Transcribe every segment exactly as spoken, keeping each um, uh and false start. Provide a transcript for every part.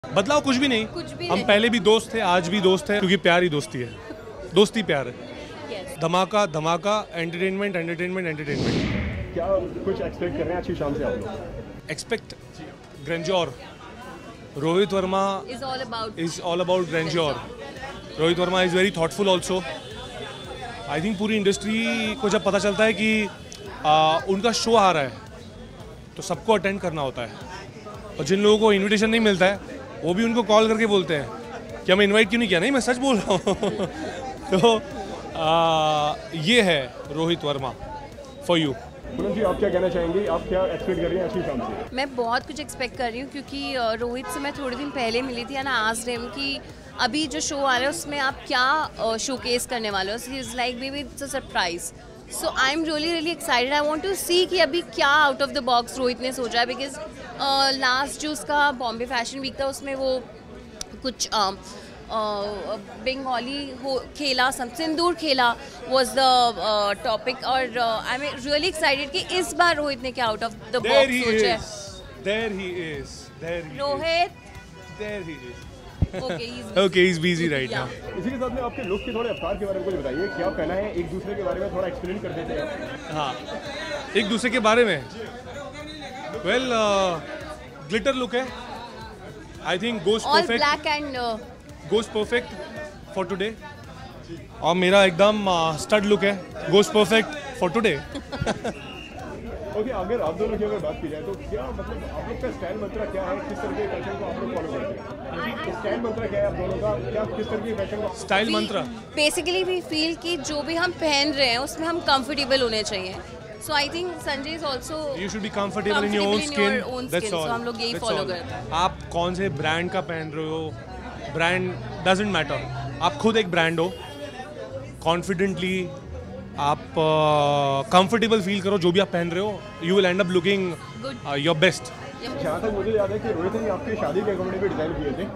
बदलाव कुछ भी नहीं, कुछ भी हम नहीं। पहले भी दोस्त थे, आज भी दोस्त हैं, क्योंकि प्यार ही दोस्ती है, दोस्ती प्यार है। Yes. धमाका धमाका, एंटरटेनमेंट एंटरटेनमेंट एंटरटेनमेंट। क्या कुछ एक्सपेक्ट कर रहे हैं अच्छी शाम से आप लोग? Expect grandeur. Rohit Verma Is all about is all about grandeur. Rohit Verma is very thoughtful also. I think पूरी इंडस्ट्री को जब पता चलता है कि आ, उनका शो आ रहा है तो सबको अटेंड करना होता है, और जिन लोगों को इनविटेशन नहीं मिलता है वो भी उनको कॉल करके बोलते हैं कि हमें इनवाइट क्यों नहीं किया। नहीं, मैं सच बोल रहा हूँ। तो आ, ये है रोहित वर्मा फॉर यू। पूनम जी, आप क्या कहना चाहेंगी? आप क्या एक्सपेक्ट कर रही हैं अच्छी शाम से? मैं बहुत कुछ एक्सपेक्ट कर रही हूँ क्योंकि अ, रोहित से मैं थोड़े दिन पहले मिली थी ना, आज रेम की अभी जो शो आ रहा है उसमें आप क्या शोकेस करने वाले हो। He is like baby it's a surprise. So I am really really excited. I want to see कि अभी क्या out of the box Rohit ने सोचा है, बिकॉज लास्ट जो उसका बॉम्बे फैशन वीक था उसमें वो कुछ बंगाली हो खेला, सम सिंदूर खेला वॉज द टॉपिक। और आई एम रियली एक्साइटेड कि इस बार रोहित ने क्या out of the There box he सोचा है। is. There he is. There he Rohit is. There he is. Okay he's Okay, he's busy right now. इसी के साथ में आपके लुक के थोड़े अवतार के बारे में कुछ बताइए। क्या पहना है, एक दूसरे के बारे में थोड़ा एक्सप्लेन कर देते हैं। हाँ, एक दूसरे के बारे में वेल ग्लिटर लुक है। I think ghost all perfect black and ghost perfect for today. और मेरा एकदम स्टड लुक है, ghost perfect for today. Okay, अगर आप दोनों की अगर बात की जाए तो क्या मतलब आप लोग का स्टाइल मंत्रा क्या है? किस तरह के फैशन को आप लोग फॉलो करते हैं? स्टाइल मंत्रा क्या है आप दोनों का? क्या किस तरह के फैशन को स्टाइल मंत्र। बेसिकली वी फील कि जो भी हम पहन रहे हैं उसमें हम कंफर्टेबल होने चाहिए। So I think Sanjay is also you should be comfortable in your own skin, that's all. so हम लोग यही follow करते हैं। आप कौन से ब्रांड का पहन रहे हो, ब्रांड डजंट मैटर। आप खुद एक ब्रांड हो, कॉन्फिडेंटली आप कंफर्टेबल uh, फील करो जो भी आप पहन रहे हो, you will end up looking your best. जहाँ तक मुझे याद है कि रोहित ने आपकी शादी के कपड़े भी डिजाइन किए थे।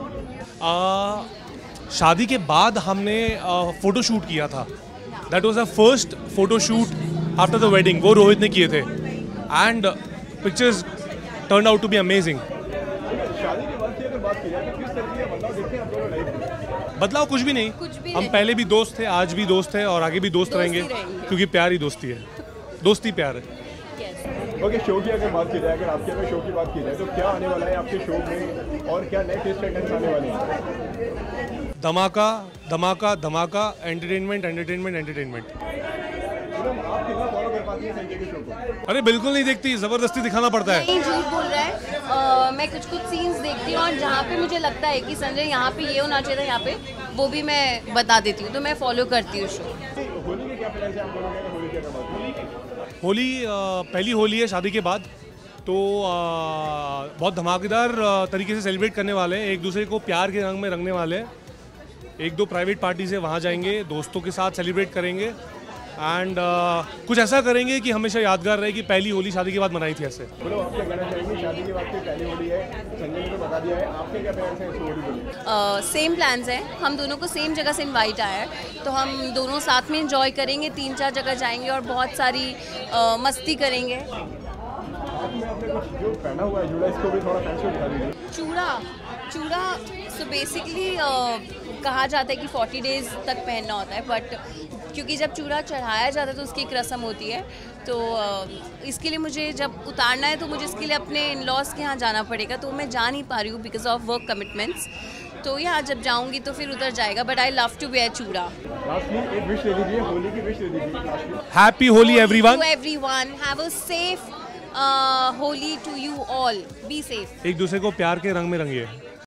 uh, शादी के बाद हमने फोटो शूट किया था। That was the first photo shoot after the wedding, वो रोहित ने किए थे and pictures turn out to be amazing. शादी के बाद की अगर बात की जाए तो किस तरह का बदलाव देखते हैं आप दोनों लाइफ में? बदलाव कुछ भी नहीं, कुछ भी हम नहीं। पहले भी दोस्त थे, आज भी दोस्त हैं और आगे भी दोस्त दोस्त ही रहेंगे, रहेंगे। क्योंकि प्यार ही दोस्ती है, दोस्ती प्यार है। ओके, शो की अगर बात की जाए, अगर आपके अगर शो की बात की जाए तो क्या आने वाला है आपके शो में और क्या नए टेस्ट आइटम्स आने वाले हैं? धमाका धमाका धमाका, एंटरटेनमेंट एंटरटेनमेंट एंटरटेनमेंट। पूनम, आप कितना फॉलो कर पाती हैं संजय के शो को? अरे बिल्कुल नहीं देखती, जबरदस्ती दिखाना पड़ता है। नहीं, झूठ बोल रहा है। अ, मैं कुछ कुछ सीन्स देखती हूँ और जहाँ पे मुझे लगता है कि संजय यहाँ पे ये होना चाहिए था, यहाँ पे वो भी मैं बता देती हूँ, तो मैं फॉलो करती हूँ शो। होली के क्या प्लान है आप दोनों के? होली की अगर बात करें, होली अ, पहली होली है शादी के बाद, तो अ, बहुत धमाकेदार अ, तरीके से सेलिब्रेट करने वाले हैं, एक दूसरे को प्यार के रंग में रंगने वाले हैं। एक दो प्राइवेट पार्टी से वहाँ जाएंगे, दोस्तों के साथ सेलिब्रेट करेंगे एंड uh, कुछ ऐसा करेंगे कि हमेशा यादगार रहे कि पहली होली शादी के बाद मनाई थी ऐसे। बोलो, आप क्या कहना चाहेंगे? शादी के बाद की पहली होली है, संजय ने तो बता दिया है, आपके क्या प्लान हैं इस होली के लिए? सेम प्लान्स हैं, हम दोनों को सेम जगह से इनवाइट आया है, तो हम दोनों साथ में इंजॉय करेंगे, तीन चार जगह जाएंगे और बहुत सारी uh, मस्ती करेंगे। आपने आपने कुछ जो पहना हुआ है जुड़ा, इसको भी थोड़ा फैंसी दिखा दीजिए। चूड़ा चूड़ा सो बेसिकली कहा जाता है कि फोर्टी डेज तक पहनना होता है, बट क्योंकि जब चूड़ा चढ़ाया जाता है तो उसकी एक रस्म होती है, तो uh, इसके लिए मुझे जब उतारना है तो मुझे इसके लिए अपने इन लॉज के यहाँ जाना पड़ेगा, तो मैं जा नहीं पा रही हूँ बिकॉज ऑफ वर्क कमिटमेंट्स। तो यहाँ जब जाऊँगी तो फिर उधर जाएगा, but I love to wear chooda. Lastly एक विश दे दीजिए, होली की विश दे दीजिए lastly. Happy Holi everyone. To everyone, have a safe uh, Holi to you all. Be safe. एक दूसरे को प्यार के रंग में रंगिए।